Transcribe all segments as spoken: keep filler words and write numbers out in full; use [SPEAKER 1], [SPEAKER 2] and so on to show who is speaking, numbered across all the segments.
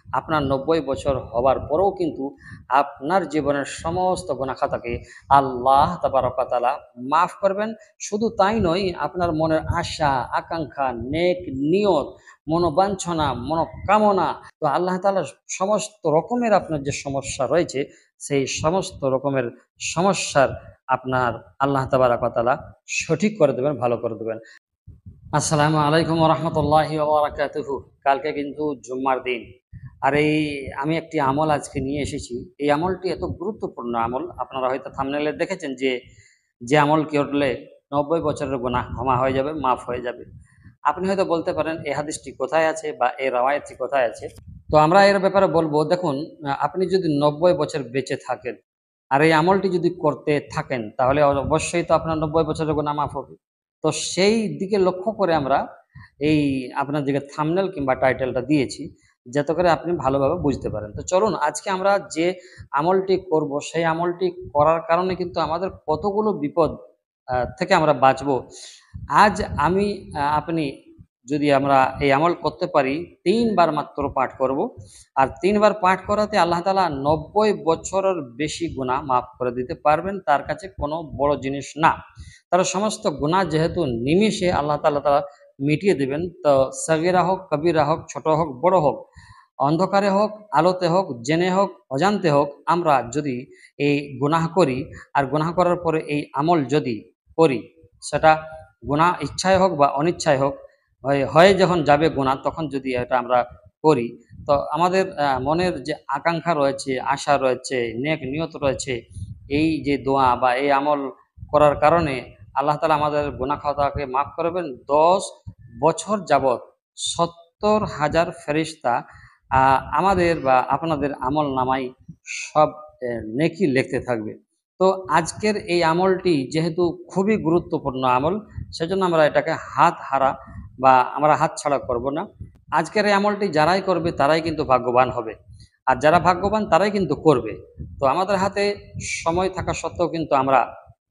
[SPEAKER 1] আপনার নব্বই বছর হবার পরেও কিন্তু আপনার জীবনের সমস্ত গুনাহ খাতাকে আল্লাহ তাবারক ওয়া তাআলা মাফ করবেন। শুধু তাই নয়, আপনার মনের আশা, আকাঙ্ক্ষা, নেক নিয়ত, মনোবাঞ্ছনা, মনোকামনা, তো আল্লাহ তাআলা সমস্ত রকমের আপনার যে সমস্যা রয়েছে, সেই সমস্ত রকমের সমস্যার আপনার আল্লাহ তাবারক ওয়া তাআলা সঠিক করে দেবেন, ভালো করে দেবেন। আসসালামু আলাইকুম ওয়া রাহমাতুল্লাহি ওয়া বারাকাতুহু। কালকে কিন্তু জুম্মার দিন। আর এই আমি একটি আমল আজকে নিয়ে এসেছি। এই আমলটি এত গুরুত্বপূর্ণ আমল, আপনারা হয়তো থাম্বনেইলে দেখেছেন যে, যে আমল করলে নব্বই বছরের গুনাহ ক্ষমা হয়ে যাবে, মাফ হয়ে যাবে। আপনি হয়তো বলতে পারেন এই হাদিসটি কোথায় আছে বা এই রাওয়ায়াতটি কোথায় আছে? তো আমরা এর ব্যাপারে বলবো, দেখুন, আ আপনি যদি নব্বই বছর বেঁচে থাকেন আর এই আমলটি যদি করতে থাকেন, তাহলে অবশ্যই তো আপনার নব্বই বছরের গুনাহ মাফ হবে। তো সেই দিকে লক্ষ্য করে আমরা এই আপনার দিকে থাম্বনেল কিংবা টাইটেলটা দিয়েছি, যাতে করে আপনি ভালোভাবে বুঝতে পারেন। তো চলুন, আজকে আমরা যে আমলটি করব, সেই আমলটি করার কারণে কিন্তু আমাদের কতগুলো বিপদ আ থেকে আমরা বাঁচবো। আজ আমি আ আপনি যদি আমরা এই আমল করতে পারি, তিন বার মাত্র পাঠ করব। আর তিন বার পাঠ করাতে আল্লাহ তাআলা নব্বই বছরের বেশি গুনাহ মাফ করে দিতে পারবেন। তার কাছে কোনো বড় জিনিস না। তার সমস্ত গুনাহ যেহেতু নিমিষে আল্লাহ তাআলা তাআলা মিটিয়ে দিবেন। তো সগীরা হোক, কবিরা হোক, ছোট হোক, বড় হোক, অন্ধকারে হোক, আলোতে হোক, জেনে হোক, অজান্তে হোক, আমরা যদি এই গুনাহ করি আর গুনাহ করার পরে এই আমল যদি করি, সেটা গুনাহ ইচ্ছায় হোক বা অনিচ্ছায় হোক, হয় হয়ে যখন যাবে গুনাহ, তখন যদি এটা আমরা করি, তো আমাদের আ মনের যে আকাঙ্ক্ষা রয়েছে, আশা রয়েছে, নেক নিয়ত রয়েছে, এই যে দোয়া বা এই আমল করার কারণে আল্লাহ তাআলা আমাদের গুনাহ খাতাকে মাফ করবেন। দশ বছর যাবৎ সত্তর হাজার ফেরেশতা আ আমাদের বা আপনাদের আমলনামায় সব এ নেকি লিখতে থাকবে। তো আজকের এই আমলটি যেহেতু খুবই গুরুত্বপূর্ণ আমল, সেজন্য আমরা এটাকে হাতহারা বা আমরা হাতছাড়া করব না। আজকের এই আমলটি যারাই করবে তারাই কিন্তু ভাগ্যবান হবে। আর যারা ভাগ্যবান তারাই কিন্তু করবে। তো আমাদের হাতে সময় থাকা সত্ত্বেও কিন্তু আমরা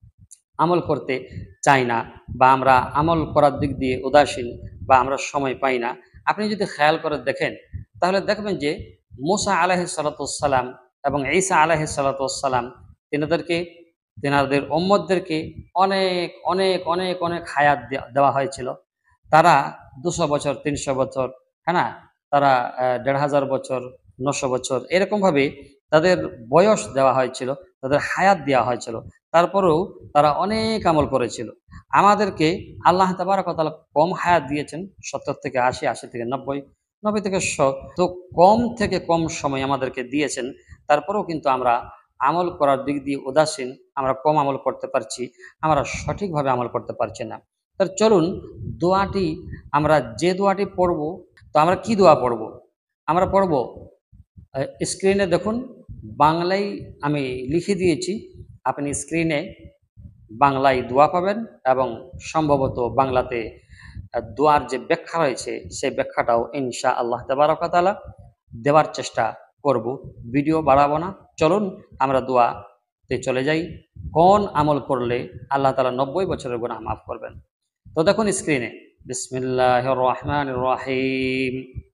[SPEAKER 1] আমল করতে চাই না, বা আমরা আমল করার দিক দিয়ে উদাসীন, বা আমরা সময় পাই না। আপনি যদি খেয়াল করে দেখেন, তাহলে দেখবেন যে মুসা আলাইহিস সালাতু ওয়াস সালাম এবং ঈসা আলাইহিস সালাতু ওয়াস সালাম, তিনাদেরকে, তিনাদের উম্মতদেরকে অনেক, অনেক, অনেক, অনেক হায়াত দে দেওয়া হয়েছিল। তারা দুইশ বছর, তিনশ বছর, হ্যাঁ না? তারা অ্যা দেড় হাজার বছর, নয়শ বছর এরকমভাবে তাদের বয়স দেওয়া হয়েছিল, তাদের হায়াত দেওয়া হয়েছিল। তারপরেও তারা অনেক আমল করেছিল। আমাদেরকে আল্লাহ তাবারাক ওয়া তাআলা কম হায়াত দিয়েছেন, সত্তর থেকে আশি, আশি থেকে নব্বই, নব্বই থেকে একশ। তো কম থেকে কম সময় আমাদেরকে দিয়েছেন। তারপরেও কিন্তু আমরা আমল করার দিক দিয়ে উদাসীন, আমরা কম আমল করতে পারছি, আমরা সঠিকভাবে আমল করতে পারছি না। তো চলুন, দোয়াটি আমরা যে দোয়াটি পড়ব, তো আমরা কি দোয়া পড়ব? আমরা পড়ব, আ স্ক্রিনে দেখুন, বাংলায় আমি লিখে দিয়েছি। আপনি স্ক্রিনে বাংলায় দোয়া পাবেন এবং সম্ভবত বাংলাতে আ দোয়ার যে ব্যাখ্যা রয়েছে, সেই ব্যাখ্যাটাও ইনশাআল্লাহ তাবারাক ওয়া তাআলা দেওয়ার চেষ্টা করব। ভিডিও বাড়াবো না। চলুন আমরা দোয়াতে চলে যাই। কোন আমল করলে আল্লাহ তাআলা নব্বই বছরের গুনাহ মাফ করবেন। তো দেখুন স্ক্রিনে, বিসমিল্লাহির রহমানির রহিম।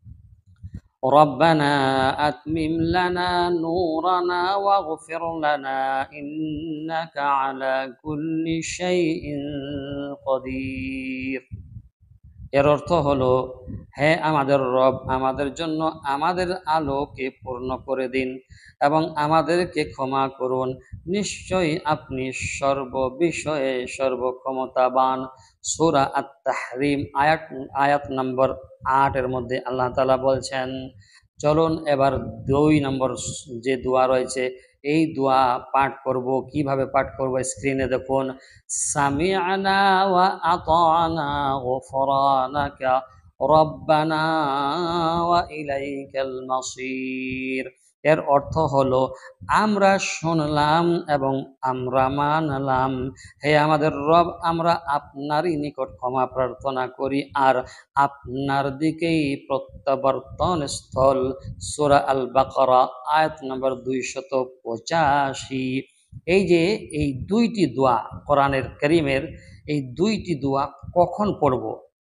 [SPEAKER 1] ربنا أتمم لنا نورنا واغفر لنا إنك على كل شيء قدير। এর অর্থ হলো, হে আমাদের রব, আমাদের জন্য আমাদের আলোকে পূর্ণ করে দিন এবং আমাদেরকে ক্ষমা করুন। নিশ্চয়ই আপনি সর্ববিষয়ে সর্বক্ষমতাবান। সূরা আত-তাহরিম আয়াত আয়াত নম্বর আট এর মধ্যে আল্লাহ তাআলা বলছেন। চলুন এবার দুই নম্বর যে দোয়া রয়েছে, এই দোয়া পাঠ করব। কিভাবে পাঠ করব? স্ক্রিনে দেখুন, সামি'না ওয়া আতা'না গুফরানাকা রব্বানা ওয়া ইলাইকাল মাসির। এর অর্থ হলো, আমরা শুনলাম এবং আমরা মানলাম। হে আমাদের রব, আমরা আপনারই নিকট ক্ষমা প্রার্থনা করি আর আপনার দিকেই প্রত্যাবর্তন স্থল। সূরা আল বাকারা আয়াত নম্বর দুইশত পঁচাশি। এই যে এই দুইটি দোয়া কোরআনের কারীমের, এই দুইটি দোয়া কখন পড়ব?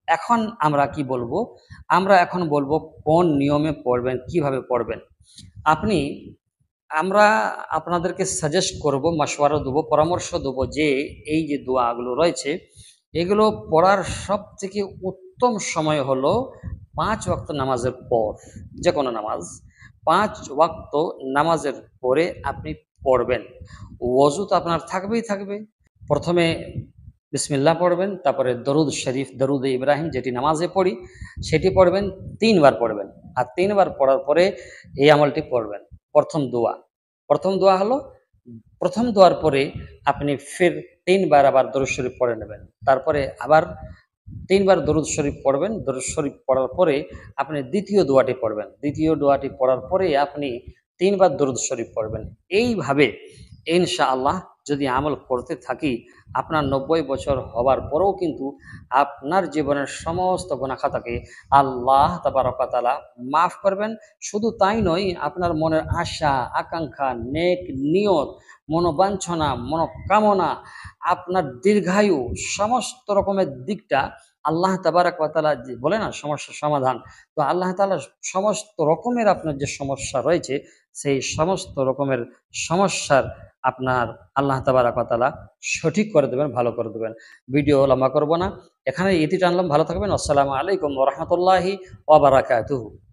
[SPEAKER 1] এখন আমরা কি বলবো? আমরা এখন বলবো কোন নিয়মে পড়বেন, কিভাবে পড়বেন। আপনি আমরা আপনাদেরকে সাজেস্ট করব, মাশওয়ারা দেবো, পরামর্শ দেবো যে এই যে দোয়াগুলো রয়েছে এগুলো পড়ার সবথেকে উত্তম সময় হলো পাঁচ ওয়াক্ত নামাজের পর। যে কোনো নামাজ পাঁচ ওয়াক্ত নামাজের পরে আপনি পড়বেন। ওযু তো আপনার থাকবেই থাকবে। প্রথমে বিসমিল্লাহ পড়বেন, তারপরে দরুদ শরীফ, দরুদ ইব্রাহিম যেটি নামাজে পড়ি সেটি পড়বেন, তিনবার পড়বেন। আর তিনবার পড়ার পরে এই আমলটি পড়বেন। প্রথম দোয়া প্রথম দোয়া হলো, প্রথম দোয়ার পরে আপনি ফের তিনবার আবার দরুদ শরীফ পড়ে নেবেন। তারপরে আবার তিনবার দরুদ শরীফ পড়বেন। দরুদ শরীফ পড়ার পরে আপনি দ্বিতীয় দোয়াটি পড়বেন। দ্বিতীয় দোয়াটি পড়ার পরে আপনি তিনবার দরুদ শরীফ পড়বেন। এইভাবে ইনশাআল্লাহ যদি আমল করতে থাকি, আপনার নব্বই বছর হবার পরেও কিন্তু আপনার জীবনের সমস্ত গুনাহ খাতাকে আল্লাহ তাবারক ওয়া তাআলা মাফ করবেন। শুধু তাই নয়, আপনার মনের আশা, আকাঙ্ক্ষা, নেক নিয়ত, মনোবাঞ্ছনা, মনোকামনা, আপনার দীর্ঘায়ু, সমস্ত রকমের দিকটা আল্লাহ তাবারক ওয়া তাআলা যে বলে না সমস্যার সমাধান, তো আল্লাহ তাআলা সমস্ত রকমের আপনার যে সমস্যা রয়েছে সেই সমস্ত রকমের সমস্যার আপনার আল্লাহ তাবারক ওয়া তাআলা সঠিক করে দেবেন, ভালো করে দেবেন। ভিডিও লম্বা করব না, এখানে ইতি টানলাম। ভালো থাকবেন। আসসালামু আলাইকুম ওয়া রাহমাতুল্লাহি ওয়া বারাকাতুহু।